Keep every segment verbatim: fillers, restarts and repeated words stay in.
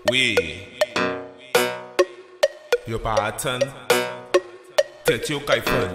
Oui. Yo pattern. Tête yo kaifon.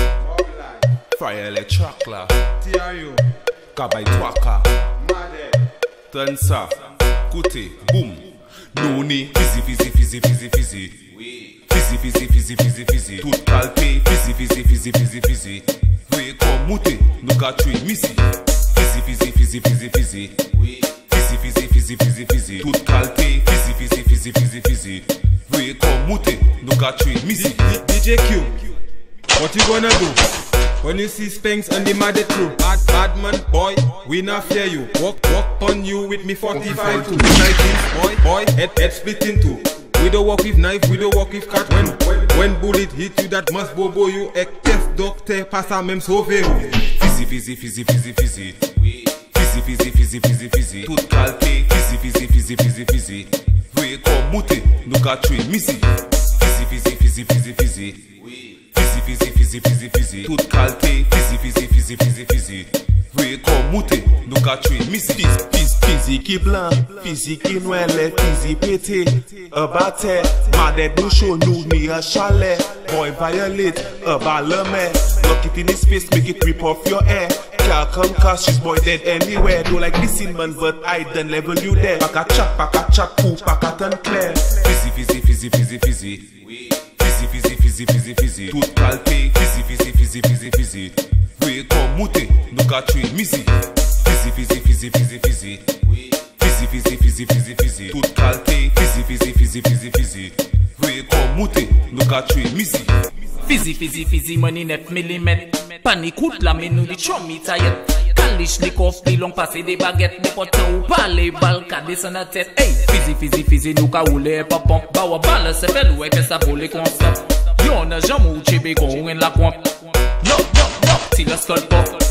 Fire le track là. T R U. Kabay twaka. Made. Turn ça. Côté. Boom. Nouni. Fizzy fizzy fizzy fizzy fizzy. Oui. Fizzy fizzy fizzy fizzy fizzy. Tout calpé. Fizzy fizzy fizzy fizzy fizzy. Oui comme mouté. Nous gars tuer missy. Fizzy fizzy fizzy fizzy fizzy. Oui. Fizzy fizzy fizzy fizzy fizzy. Tout calpé. Fizzy fizzy fizzy fizzy fizzy. Oui comme mouté. Nous gars tuer missy. D J Q. What you gonna do when you see Spanks and the Mad crew? Bad, bad man, boy, we not fear you. Walk, walk on you with me forty-five two. Boy, boy, head, head split in two. We don't walk with knife, we don't walk with cat. When, when, when bullet hit you, that must bobo you. Ek test doctor, pass a même sauvé. Fizzy fizzy fizzy fizzy fizzy. Fizzy fizzy fizzy fizzy fizzy. Tout calpé. Fizzy fizzy fizzy fizzy fizzy. Oui comme mouté. Nous gars tuer missy. Fizzy fizzy fizzy fizzy fizzy. Fizzy fizzy fizzy fizzy fizzy. Tout calpé. Fizzy fizzy fizzy fizzy fizzy. Oui comme mouté. Nous gars tuer missy. Fizzy qui blanc, fizzy qui noir, fizzy pété, a batté, madet nous show nous ni a chalet, boy violate, a balame, lock it in his face, make it rip off your hair, can't come cause she's boy dead anywhere, don't like listen man but I done level you there, pack a chat, pack a chat, cool, pack a turn clear. Fizzy fizzy fizzy fizzy fizzy. Fizzy fizzy fizzy fizzy fizzy. Tout calpé, fizzy fizzy fizzy fizzy fizzy. Oui comme mouté, nous gars tuer missy. Fizzy fizzy fizzy fizzy fizzy. Fizzy fizzy fizzy fizzy fizzy. Tout calpé, fizzy fizzy fizzy fizzy fizzy. Oui comme mouté, nous gars tuer missy. Fizzy fizzy fizzy money net millimètre. Panique out la mais nous dit chommy taillette. Caliche les coffres, les longs passés des baguettes. Des potes ou pas les balles cadés sur la tête. Hey, fizzy fizzy fizzy nous ka roulé pas pompe. Bah wa balle c'est fait louer que ça volé constant. Yo on a jamais ou chébé qu'on la pompe. No, no, no, si la skull pop.